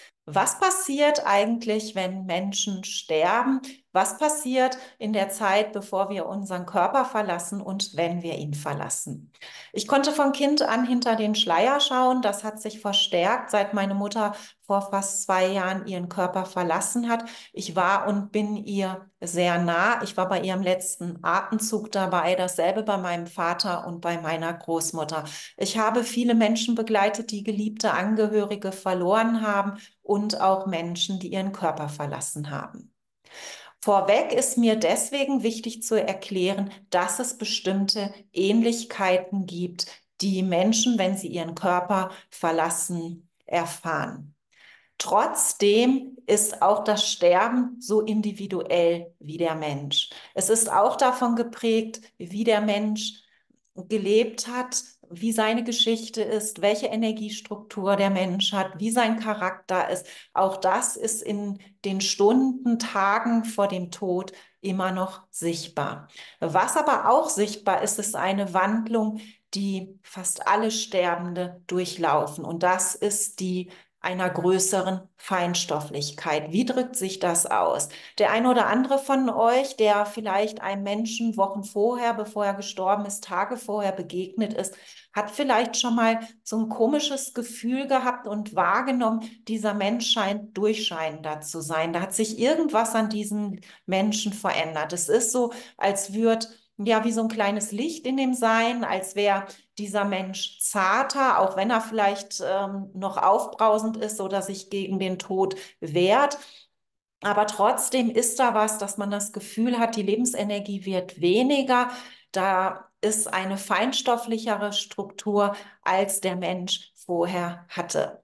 Was passiert eigentlich, wenn Menschen sterben? Was passiert in der Zeit, bevor wir unseren Körper verlassen und wenn wir ihn verlassen? Ich konnte von Kind an hinter den Schleier schauen. Das hat sich verstärkt, seit meine Mutter vor fast 2 Jahren ihren Körper verlassen hat. Ich war und bin ihr sehr nah. Ich war bei ihrem letzten Atemzug dabei, dasselbe bei meinem Vater und bei meiner Großmutter. Ich habe viele Menschen begleitet, die geliebte Angehörige verloren haben und auch Menschen, die ihren Körper verlassen haben. Vorweg ist mir deswegen wichtig zu erklären, dass es bestimmte Ähnlichkeiten gibt, die Menschen, wenn sie ihren Körper verlassen, erfahren. Trotzdem ist auch das Sterben so individuell wie der Mensch. Es ist auch davon geprägt, wie der Mensch gelebt hat, wie seine Geschichte ist, welche Energiestruktur der Mensch hat, wie sein Charakter ist. Auch das ist in den Stunden, Tagen vor dem Tod immer noch sichtbar. Was aber auch sichtbar ist, ist eine Wandlung, die fast alle Sterbende durchlaufen. Und das ist die einer größeren Feinstofflichkeit. Wie drückt sich das aus? Der eine oder andere von euch, der vielleicht einem Menschen Wochen vorher, bevor er gestorben ist, Tage vorher begegnet ist, hat vielleicht schon mal so ein komisches Gefühl gehabt und wahrgenommen, dieser Mensch scheint durchscheinender zu sein. Da hat sich irgendwas an diesem Menschen verändert. Es ist so, als würde ja wie so ein kleines Licht in dem Sein, als wäre dieser Mensch zarter, auch wenn er vielleicht noch aufbrausend ist oder sich gegen den Tod wehrt. Aber trotzdem ist da was, dass man das Gefühl hat, die Lebensenergie wird weniger. Da ist eine feinstofflichere Struktur, als der Mensch vorher hatte.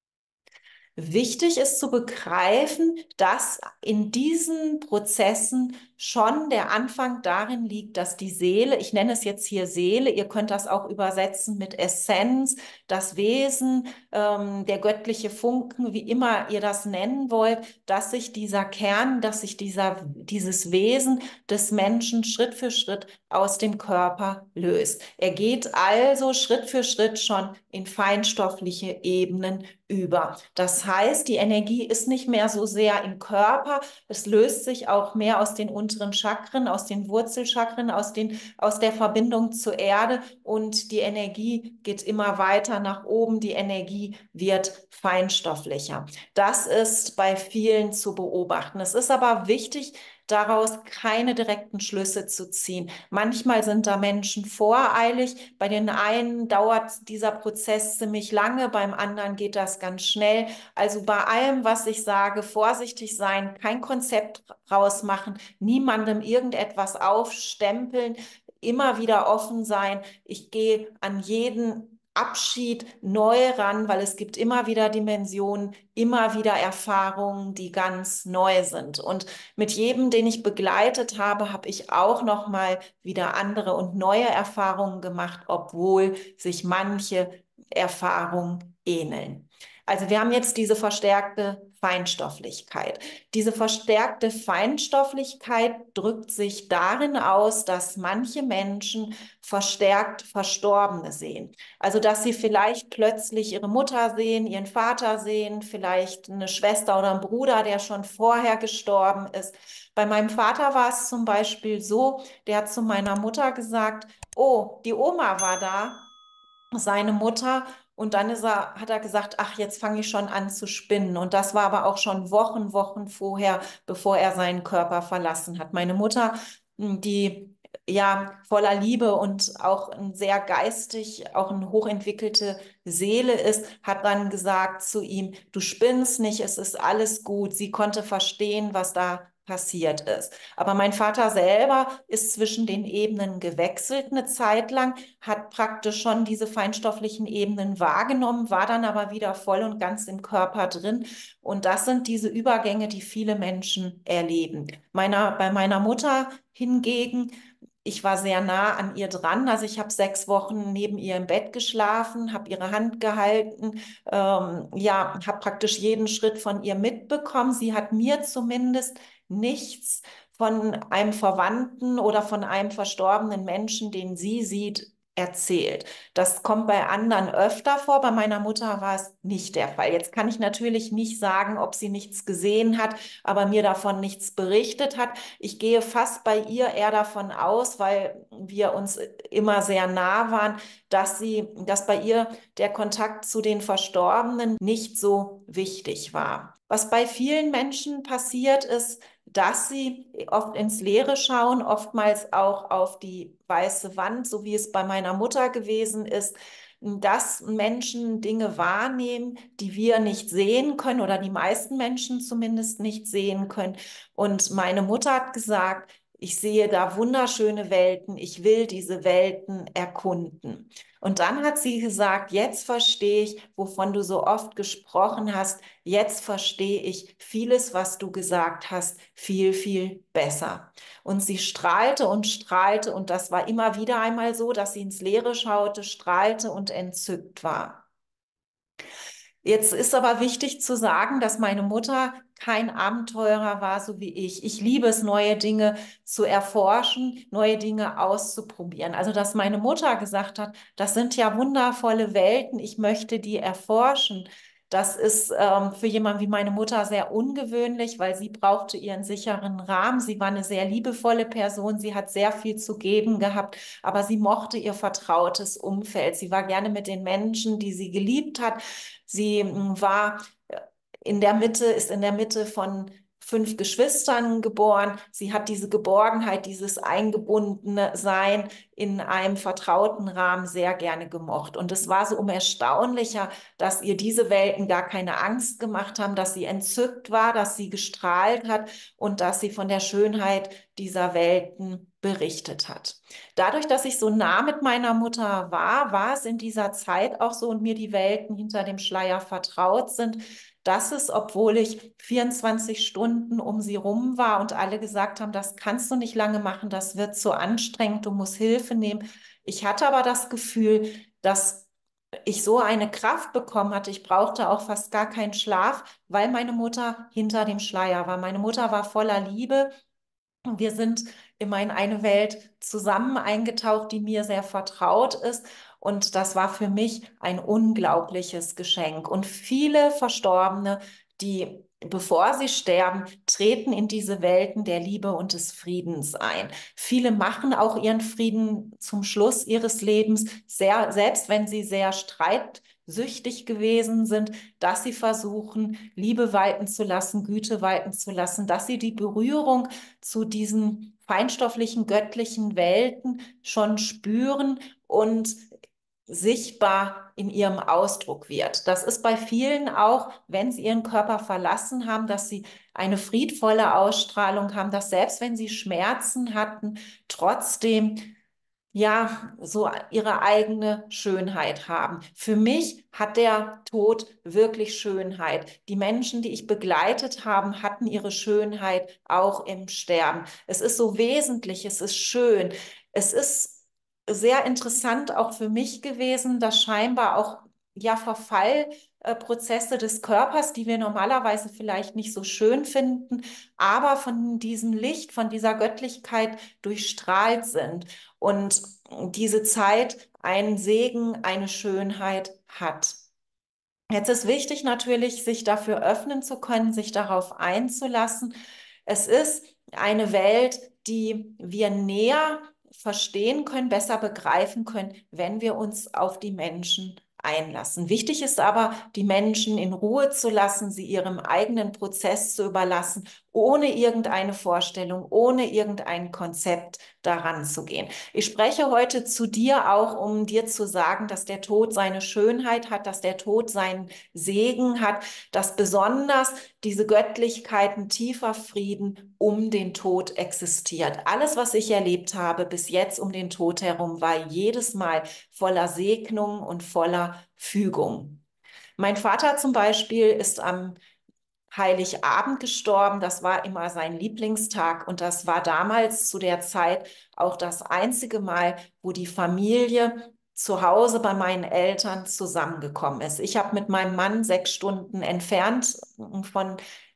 Wichtig ist zu begreifen, dass in diesen Prozessen schon der Anfang darin liegt, dass die Seele, ich nenne es jetzt hier Seele, ihr könnt das auch übersetzen mit Essenz, das Wesen, der göttliche Funken, wie immer ihr das nennen wollt, dass sich dieser Kern, dass sich dieses Wesen des Menschen Schritt für Schritt aus dem Körper löst. Er geht also Schritt für Schritt schon in feinstoffliche Ebenen über. Das heißt, die Energie ist nicht mehr so sehr im Körper, es löst sich auch mehr aus den unteren Chakren, aus den Wurzelchakren, aus der Verbindung zur Erde und die Energie geht immer weiter nach oben, die Energie wird feinstofflicher. Das ist bei vielen zu beobachten. Es ist aber wichtig, daraus keine direkten Schlüsse zu ziehen. Manchmal sind da Menschen voreilig. Bei den einen dauert dieser Prozess ziemlich lange, beim anderen geht das ganz schnell. Also bei allem, was ich sage, vorsichtig sein, kein Konzept rausmachen, niemandem irgendetwas aufstempeln, immer wieder offen sein. Ich gehe an jeden Abschied neu ran, weil es gibt immer wieder Dimensionen, immer wieder Erfahrungen, die ganz neu sind. Und mit jedem, den ich begleitet habe, habe ich auch noch mal wieder andere und neue Erfahrungen gemacht, obwohl sich manche Erfahrungen ähneln. Also wir haben jetzt diese verstärkte Feinstofflichkeit. Diese verstärkte Feinstofflichkeit drückt sich darin aus, dass manche Menschen verstärkt Verstorbene sehen. Also dass sie vielleicht plötzlich ihre Mutter sehen, ihren Vater sehen, vielleicht eine Schwester oder einen Bruder, der schon vorher gestorben ist. Bei meinem Vater war es zum Beispiel so, der hat zu meiner Mutter gesagt, oh, die Oma war da, seine Mutter. Und dann hat er gesagt, ach, jetzt fange ich schon an zu spinnen. Und das war aber auch schon Wochen vorher, bevor er seinen Körper verlassen hat. Meine Mutter, die ja voller Liebe und auch ein sehr geistig, auch eine hochentwickelte Seele ist, hat dann gesagt zu ihm, du spinnst nicht, es ist alles gut. Sie konnte verstehen, was da passiert ist. Aber mein Vater selber ist zwischen den Ebenen gewechselt eine Zeit lang, hat praktisch schon diese feinstofflichen Ebenen wahrgenommen, war dann aber wieder voll und ganz im Körper drin. Und das sind diese Übergänge, die viele Menschen erleben. Bei meiner Mutter hingegen, ich war sehr nah an ihr dran. Also ich habe 6 Wochen neben ihr im Bett geschlafen, habe ihre Hand gehalten, ja, habe praktisch jeden Schritt von ihr mitbekommen. Sie hat mir zumindest nichts von einem Verwandten oder von einem verstorbenen Menschen, den sie sieht, erzählt. Das kommt bei anderen öfter vor. Bei meiner Mutter war es nicht der Fall. Jetzt kann ich natürlich nicht sagen, ob sie nichts gesehen hat, aber mir davon nichts berichtet hat. Ich gehe fast bei ihr eher davon aus, weil wir uns immer sehr nah waren, dass bei ihr der Kontakt zu den Verstorbenen nicht so wichtig war. Was bei vielen Menschen passiert ist, dass sie oft ins Leere schauen, oftmals auch auf die weiße Wand, so wie es bei meiner Mutter gewesen ist, dass Menschen Dinge wahrnehmen, die wir nicht sehen können oder die meisten Menschen zumindest nicht sehen können. Und meine Mutter hat gesagt, ich sehe da wunderschöne Welten, ich will diese Welten erkunden. Und dann hat sie gesagt, jetzt verstehe ich, wovon du so oft gesprochen hast, jetzt verstehe ich vieles, was du gesagt hast, viel, viel besser. Und sie strahlte und das war immer wieder einmal so, dass sie ins Leere schaute, strahlte und entzückt war. Jetzt ist aber wichtig zu sagen, dass meine Mutter kein Abenteurer war, so wie ich. Ich liebe es, neue Dinge zu erforschen, neue Dinge auszuprobieren. Also, dass meine Mutter gesagt hat, das sind ja wundervolle Welten, ich möchte die erforschen. Das ist für jemanden wie meine Mutter sehr ungewöhnlich, weil sie brauchte ihren sicheren Rahmen. Sie war eine sehr liebevolle Person. Sie hat sehr viel zu geben gehabt, aber sie mochte ihr vertrautes Umfeld. Sie war gerne mit den Menschen, die sie geliebt hat. Sie war ist in der Mitte von 5 Geschwistern geboren. Sie hat diese Geborgenheit, dieses eingebundene Sein in einem vertrauten Rahmen sehr gerne gemocht. Und es war so erstaunlicher, dass ihr diese Welten gar keine Angst gemacht haben, dass sie entzückt war, dass sie gestrahlt hat und dass sie von der Schönheit dieser Welten berichtet hat. Dadurch, dass ich so nah mit meiner Mutter war, war es in dieser Zeit auch so und mir die Welten hinter dem Schleier vertraut sind, dass es, obwohl ich 24 Stunden um sie rum war und alle gesagt haben, das kannst du nicht lange machen, das wird zu anstrengend, du musst Hilfe nehmen. Ich hatte aber das Gefühl, dass ich so eine Kraft bekommen hatte. Ich brauchte auch fast gar keinen Schlaf, weil meine Mutter hinter dem Schleier war. Meine Mutter war voller Liebe. Wir sind immer in eine Welt zusammen eingetaucht, die mir sehr vertraut ist. Und das war für mich ein unglaubliches Geschenk. Und viele Verstorbene, die, bevor sie sterben, treten in diese Welten der Liebe und des Friedens ein. Viele machen auch ihren Frieden zum Schluss ihres Lebens, selbst wenn sie sehr streitsüchtig gewesen sind, dass sie versuchen, Liebe walten zu lassen, Güte walten zu lassen, dass sie die Berührung zu diesen feinstofflichen, göttlichen Welten schon spüren und sichtbar in ihrem Ausdruck wird. Das ist bei vielen auch, wenn sie ihren Körper verlassen haben, dass sie eine friedvolle Ausstrahlung haben, dass selbst wenn sie Schmerzen hatten, trotzdem ja, so ihre eigene Schönheit haben. Für mich hat der Tod wirklich Schönheit. Die Menschen, die ich begleitet habe, hatten ihre Schönheit auch im Sterben. Es ist so wesentlich, es ist schön. Es ist sehr interessant auch für mich gewesen, dass scheinbar auch ja Verfallprozesse des Körpers, die wir normalerweise vielleicht nicht so schön finden, aber von diesem Licht, von dieser Göttlichkeit durchstrahlt sind und diese Zeit einen Segen, eine Schönheit hat. Jetzt ist wichtig natürlich, sich dafür öffnen zu können, sich darauf einzulassen. Es ist eine Welt, die wir näher verstehen können, besser begreifen können, wenn wir uns auf die Menschen einlassen. Wichtig ist aber, die Menschen in Ruhe zu lassen, sie ihrem eigenen Prozess zu überlassen, ohne irgendeine Vorstellung, ohne irgendein Konzept daran zu gehen. Ich spreche heute zu dir auch, um dir zu sagen, dass der Tod seine Schönheit hat, dass der Tod seinen Segen hat, dass besonders diese Göttlichkeiten, tiefer Frieden um den Tod existiert. Alles, was ich erlebt habe bis jetzt um den Tod herum, war jedes Mal voller Segnung und voller Fügung. Mein Vater zum Beispiel ist am Heiligabend gestorben. Das war immer sein Lieblingstag und das war damals zu der Zeit auch das einzige Mal, wo die Familie zu Hause bei meinen Eltern zusammengekommen ist. Ich habe mit meinem Mann 6 Stunden entfernt von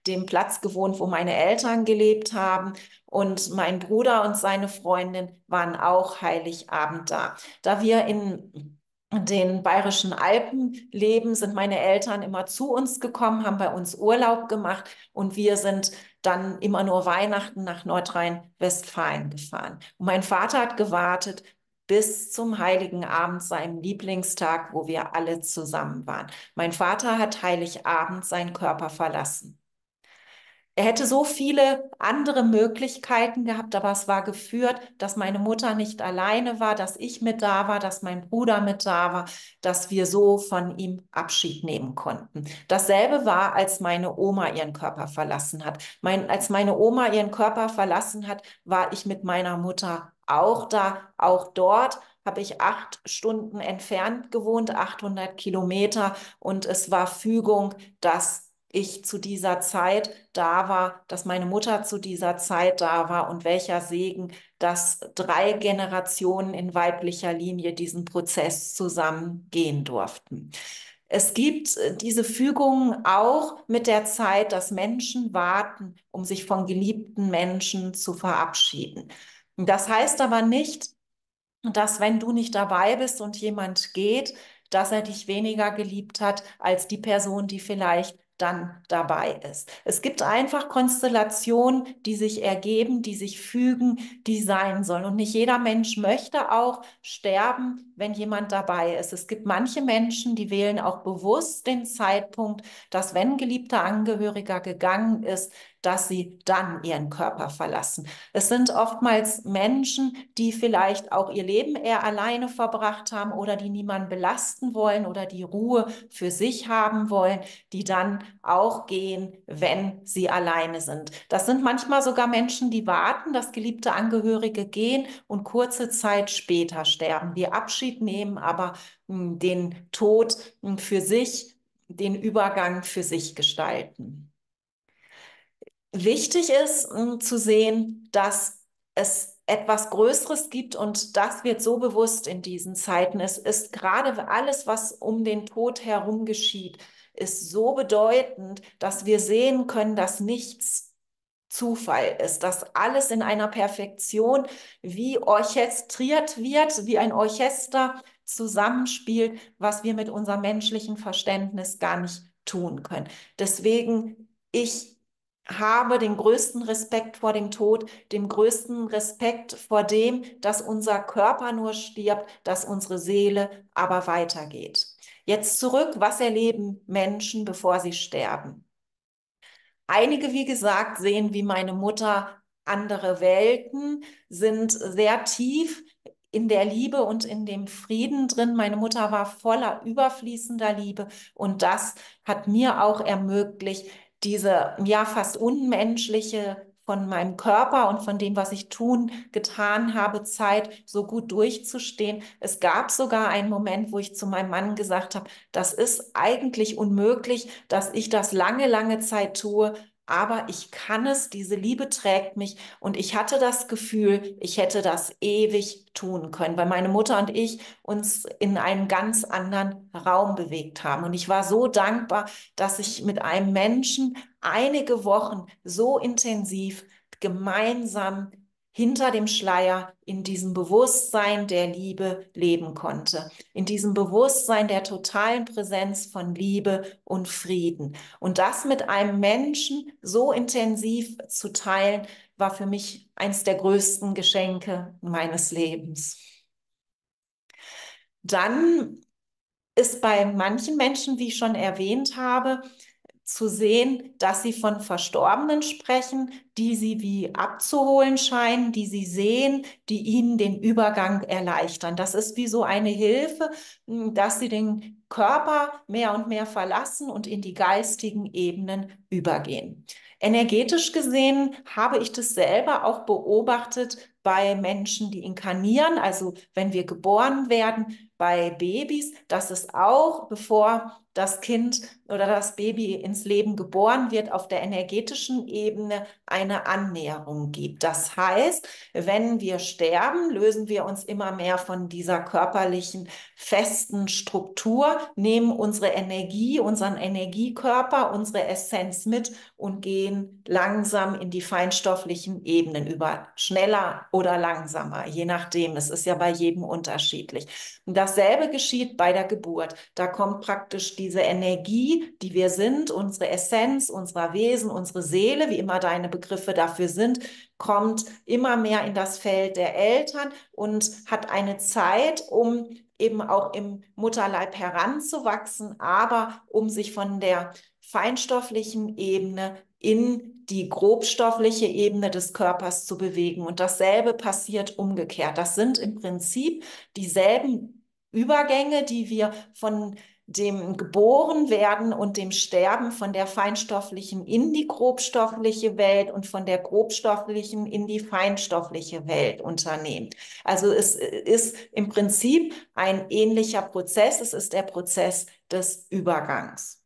dem Platz gewohnt, wo meine Eltern gelebt haben. Und mein Bruder und seine Freundin waren auch Heiligabend da. Da wir in den Bayerischen Alpen leben, sind meine Eltern immer zu uns gekommen, haben bei uns Urlaub gemacht und wir sind dann immer nur Weihnachten nach Nordrhein-Westfalen gefahren. Und mein Vater hat gewartet bis zum Heiligen Abend, seinem Lieblingstag, wo wir alle zusammen waren. Mein Vater hat Heiligabend seinen Körper verlassen. Er hätte so viele andere Möglichkeiten gehabt, aber es war geführt, dass meine Mutter nicht alleine war, dass ich mit da war, dass mein Bruder mit da war, dass wir so von ihm Abschied nehmen konnten. Dasselbe war, als meine Oma ihren Körper verlassen hat. Als meine Oma ihren Körper verlassen hat, war ich mit meiner Mutter auch da. Auch dort habe ich 8 Stunden entfernt gewohnt, 800 Kilometer. Und es war Fügung, dass ich zu dieser Zeit da war, dass meine Mutter zu dieser Zeit da war und welcher Segen, dass 3 Generationen in weiblicher Linie diesen Prozess zusammen gehen durften. Es gibt diese Fügungen auch mit der Zeit, dass Menschen warten, um sich von geliebten Menschen zu verabschieden. Das heißt aber nicht, dass wenn du nicht dabei bist und jemand geht, dass er dich weniger geliebt hat als die Person, die vielleicht dann dabei ist. Es gibt einfach Konstellationen, die sich ergeben, die sich fügen, die sein sollen. Und nicht jeder Mensch möchte auch sterben, wenn jemand dabei ist. Es gibt manche Menschen, die wählen auch bewusst den Zeitpunkt, dass wenn ein geliebter Angehöriger gegangen ist, dass sie dann ihren Körper verlassen. Es sind oftmals Menschen, die vielleicht auch ihr Leben eher alleine verbracht haben oder die niemanden belasten wollen oder die Ruhe für sich haben wollen, die dann auch gehen, wenn sie alleine sind. Das sind manchmal sogar Menschen, die warten, dass geliebte Angehörige gehen und kurze Zeit später sterben, die Abschied nehmen, aber den Tod für sich, den Übergang für sich gestalten. Wichtig ist zu sehen, dass es etwas Größeres gibt und das wird so bewusst in diesen Zeiten. Es ist gerade alles, was um den Tod herum geschieht, ist so bedeutend, dass wir sehen können, dass nichts Zufall ist, dass alles in einer Perfektion wie orchestriert wird, wie ein Orchester zusammenspielt, was wir mit unserem menschlichen Verständnis gar nicht tun können. Deswegen, ich habe den größten Respekt vor dem Tod, den größten Respekt vor dem, dass unser Körper nur stirbt, dass unsere Seele aber weitergeht. Jetzt zurück, was erleben Menschen, bevor sie sterben? Einige, wie gesagt, sehen wie meine Mutter andere Welten, sind sehr tief in der Liebe und in dem Frieden drin. Meine Mutter war voller überfließender Liebe und das hat mir auch ermöglicht, diese ja fast unmenschliche von meinem Körper und von dem, was ich getan habe, Zeit so gut durchzustehen. Es gab sogar einen Moment, wo ich zu meinem Mann gesagt habe, das ist eigentlich unmöglich, dass ich das lange, lange Zeit tue, aber ich kann es, diese Liebe trägt mich und ich hatte das Gefühl, ich hätte das ewig tun können, weil meine Mutter und ich uns in einen ganz anderen Raum bewegt haben. Und ich war so dankbar, dass ich mit einem Menschen einige Wochen so intensiv gemeinsam hinter dem Schleier in diesem Bewusstsein der Liebe leben konnte, in diesem Bewusstsein der totalen Präsenz von Liebe und Frieden. Und das mit einem Menschen so intensiv zu teilen, war für mich eines der größten Geschenke meines Lebens. Dann ist bei manchen Menschen, wie ich schon erwähnt habe, zu sehen, dass sie von Verstorbenen sprechen, die sie wie abzuholen scheinen, die sie sehen, die ihnen den Übergang erleichtern. Das ist wie so eine Hilfe, dass sie den Körper mehr und mehr verlassen und in die geistigen Ebenen übergehen. Energetisch gesehen habe ich das selber auch beobachtet bei Menschen, die inkarnieren, also wenn wir geboren werden, bei Babys, dass es auch, bevor das Kind oder das Baby ins Leben geboren wird, auf der energetischen Ebene eine Annäherung gibt. Das heißt, wenn wir sterben, lösen wir uns immer mehr von dieser körperlichen, festen Struktur, nehmen unsere Energie, unseren Energiekörper, unsere Essenz mit und gehen langsam in die feinstofflichen Ebenen über, schneller oder langsamer, je nachdem. Das ist ja bei jedem unterschiedlich. Und dasselbe geschieht bei der Geburt. Da kommt praktisch diese Energie, die wir sind, unsere Essenz, unser Wesen, unsere Seele, wie immer deine Begriffe dafür sind, kommt immer mehr in das Feld der Eltern und hat eine Zeit, um eben auch im Mutterleib heranzuwachsen, aber um sich von der feinstofflichen Ebene in die grobstoffliche Ebene des Körpers zu bewegen. Und dasselbe passiert umgekehrt. Das sind im Prinzip dieselben Übergänge, die wir von dem Geborenwerden und dem Sterben von der feinstofflichen in die grobstoffliche Welt und von der grobstofflichen in die feinstoffliche Welt unternehmen. Also es ist im Prinzip ein ähnlicher Prozess. Es ist der Prozess des Übergangs.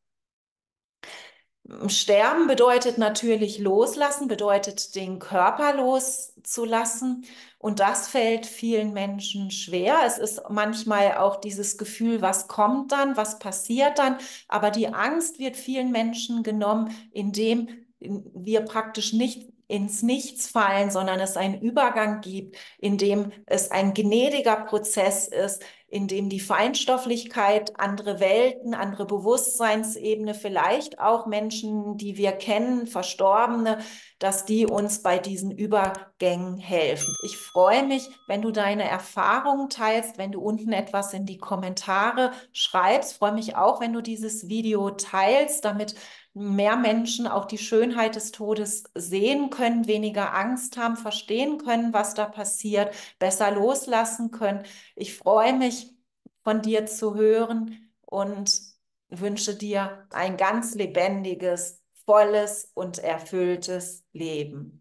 Sterben bedeutet natürlich loslassen, bedeutet den Körper loszulassen. Und das fällt vielen Menschen schwer. Es ist manchmal auch dieses Gefühl, was kommt dann, was passiert dann. Aber die Angst wird vielen Menschen genommen, indem wir praktisch nicht ins Nichts fallen, sondern es einen Übergang gibt, in dem es ein gnädiger Prozess ist, in dem die Feinstofflichkeit, andere Welten, andere Bewusstseinsebene, vielleicht auch Menschen, die wir kennen, Verstorbene, dass die uns bei diesen Übergängen helfen. Ich freue mich, wenn du deine Erfahrungen teilst, wenn du unten etwas in die Kommentare schreibst. Ich freue mich auch, wenn du dieses Video teilst, damit mehr Menschen auch die Schönheit des Todes sehen können, weniger Angst haben, verstehen können, was da passiert, besser loslassen können. Ich freue mich, von dir zu hören und wünsche dir ein ganz lebendiges, volles und erfülltes Leben.